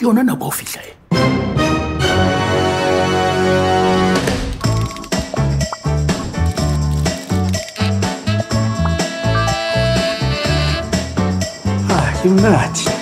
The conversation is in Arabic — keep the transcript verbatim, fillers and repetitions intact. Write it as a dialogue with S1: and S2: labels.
S1: yona nako o fihla e.
S2: Ah, ke monate.